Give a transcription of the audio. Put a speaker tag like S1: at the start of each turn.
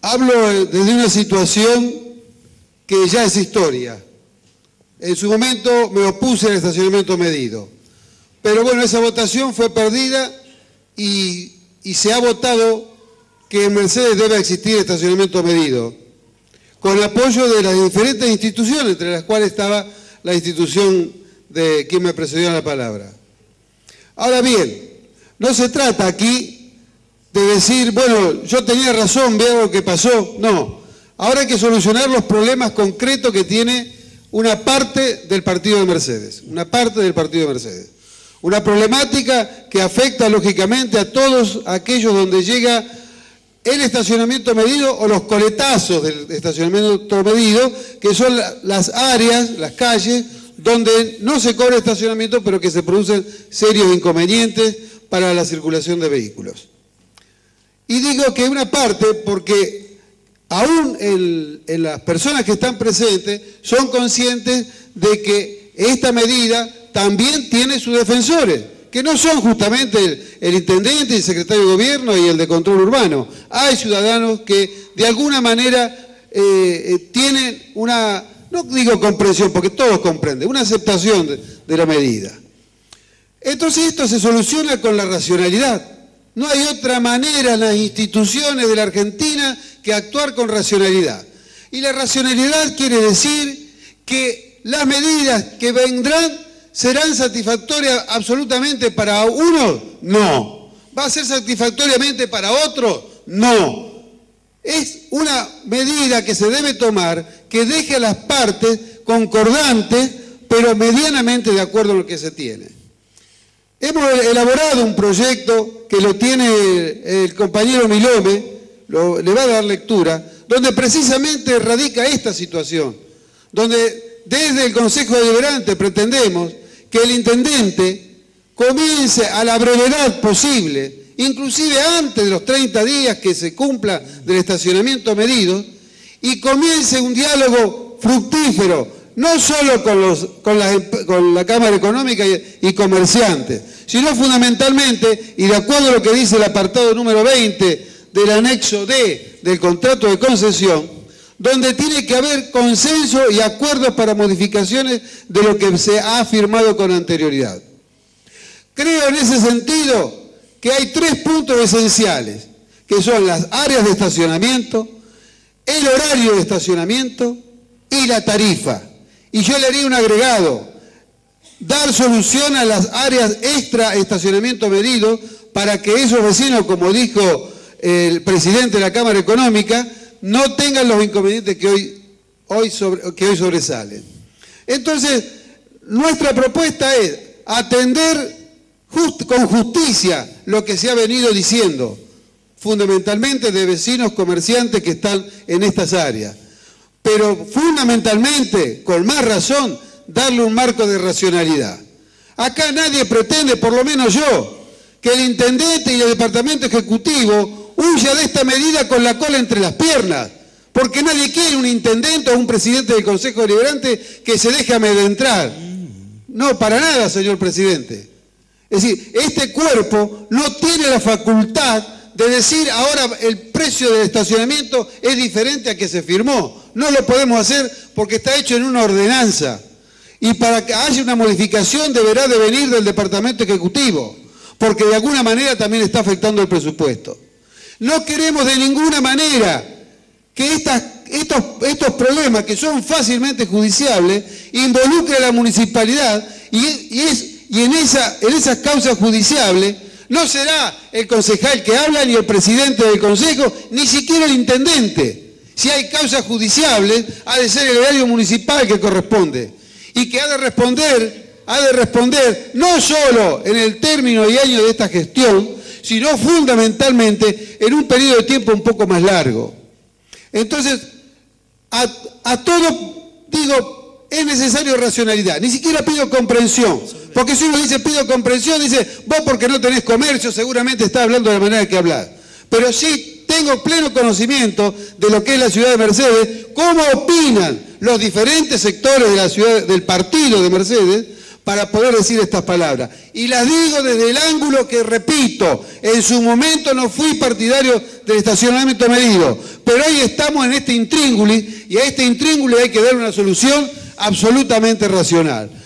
S1: Hablo desde una situación que ya es historia. En su momento me opuse al estacionamiento medido. Pero bueno, esa votación fue perdida y se ha votado que en Mercedes debe existir estacionamiento medido, con apoyo de las diferentes instituciones, entre las cuales estaba la institución de quien me precedió en la palabra. Ahora bien, no se trata aquí de decir, bueno, yo tenía razón, veo lo que pasó. No, ahora hay que solucionar los problemas concretos que tiene una parte del partido de Mercedes, Una problemática que afecta lógicamente a todos aquellos donde llega el estacionamiento medido o los coletazos del estacionamiento medido, que son las áreas, las calles, donde no se cobra estacionamiento, pero que se producen serios inconvenientes para la circulación de vehículos. Y digo que una parte porque aún en las personas que están presentes son conscientes de que esta medida también tiene sus defensores, que no son justamente el intendente, el secretario de gobierno y el de control urbano. Hay ciudadanos que de alguna manera tienen una, no digo comprensión, porque todos comprenden, una aceptación de la medida. Entonces esto se soluciona con la racionalidad. No hay otra manera en las instituciones de la Argentina que actuar con racionalidad. Y la racionalidad quiere decir que las medidas que vendrán ¿serán satisfactorias absolutamente para unos? No. ¿Va a ser satisfactoriamente para otros? No. Es una medida que se debe tomar que deje a las partes concordantes, pero medianamente de acuerdo en lo que se tiene. Hemos elaborado un proyecto que lo tiene el compañero Milome, le va a dar lectura, donde precisamente radica esta situación, donde desde el Consejo Deliberante pretendemos que el intendente comience a la brevedad posible, inclusive antes de los 30 días que se cumpla del estacionamiento medido, y comience un diálogo fructífero, no solo con la Cámara Económica y comerciantes, sino fundamentalmente, y de acuerdo a lo que dice el apartado número 20 del anexo D del contrato de concesión, donde tiene que haber consenso y acuerdos para modificaciones de lo que se ha firmado con anterioridad. Creo en ese sentido que hay 3 puntos esenciales, que son las áreas de estacionamiento, el horario de estacionamiento y la tarifa. Y yo le haría un agregado, dar solución a las áreas extra estacionamiento medido para que esos vecinos, como dijo el presidente de la Cámara Económica, no tengan los inconvenientes que hoy sobresalen. Entonces, nuestra propuesta es atender con justicia lo que se ha venido diciendo, fundamentalmente de vecinos comerciantes que están en estas áreas, pero fundamentalmente, con más razón, darle un marco de racionalidad. Acá nadie pretende, por lo menos yo, que el intendente y el departamento ejecutivo huya de esta medida con la cola entre las piernas, porque nadie quiere un intendente o un presidente del Consejo Deliberante que se deje amedrentar. No, para nada, señor presidente. Es decir, este cuerpo no tiene la facultad de decir ahora el precio del estacionamiento es diferente a que se firmó. No lo podemos hacer porque está hecho en una ordenanza. Y para que haya una modificación deberá de venir del Departamento Ejecutivo, porque de alguna manera también está afectando el presupuesto. No queremos de ninguna manera que estos problemas, que son fácilmente judiciables, involucren a la municipalidad y en esas causas judiciables no será el concejal que habla, ni el presidente del consejo, ni siquiera el intendente. Si hay causas judiciables, ha de ser el erario municipal que corresponde y que ha de responder no solo en el término y año de esta gestión, sino fundamentalmente en un periodo de tiempo un poco más largo. Entonces, a todo digo, es necesario racionalidad, ni siquiera pido comprensión, porque si uno dice pido comprensión, dice, vos porque no tenés comercio, seguramente estás hablando de la manera que hablas, pero sí tengo pleno conocimiento de lo que es la ciudad de Mercedes, cómo opinan los diferentes sectores de la ciudad, del partido de Mercedes, para poder decir estas palabras. Y las digo desde el ángulo que, repito, en su momento no fui partidario del estacionamiento medido, pero hoy estamos en este intríngulis y a este intríngulis hay que dar una solución absolutamente racional.